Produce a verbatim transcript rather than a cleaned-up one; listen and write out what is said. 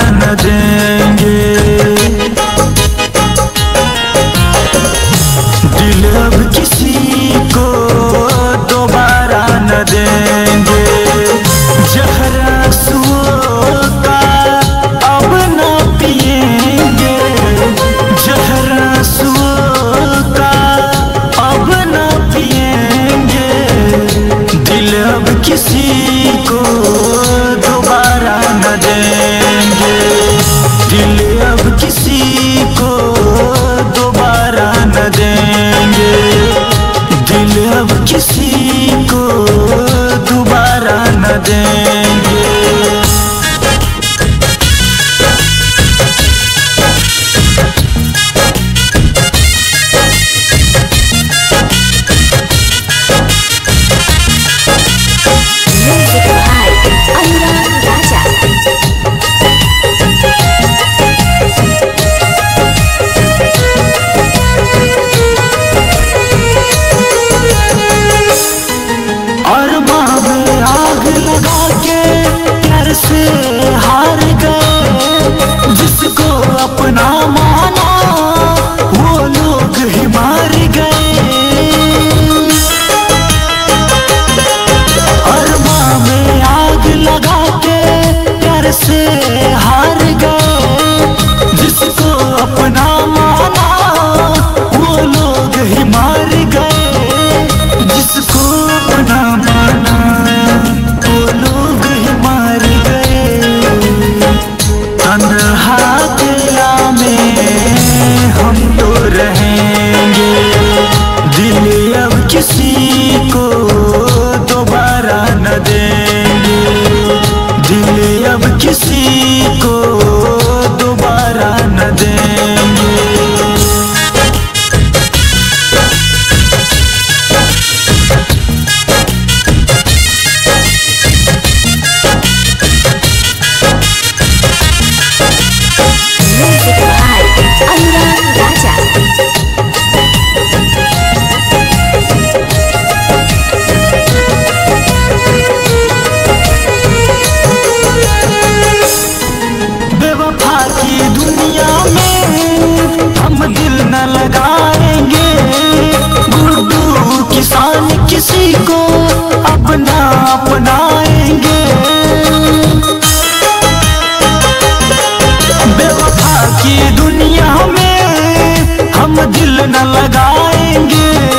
न देंगे। दिल अब किसी को दोबारा न देंगे। जहर आंसुओं का अब न पिएंगे। जहर आंसुओं का अब न पिएंगे। दिल अब किसी को दोबारा न देंगे। दिल अब किसी को दोबारा न देंगे। दिल अब किसी को दोबारा न देंगे। से हार गए जिसको अपना माना वो लोग ही मार गए। अरमां में आग लगा के प्यार से हार गए। जिसको अपना माना वो लोग ही मार गए। जिसको अपना माना वो लोग ही मार तन्हा दिला में हम तो रहेंगे। दिल अब किसी को दोबारा न देंगे। दिल अब किसी को दोबारा न देंगे। बेवफा की दुनिया में हम दिल न लगाएंगे। गुड्डू किसान किसी को अपना अपनाएंगे। बेवफा की दुनिया में हम दिल न लगाएंगे।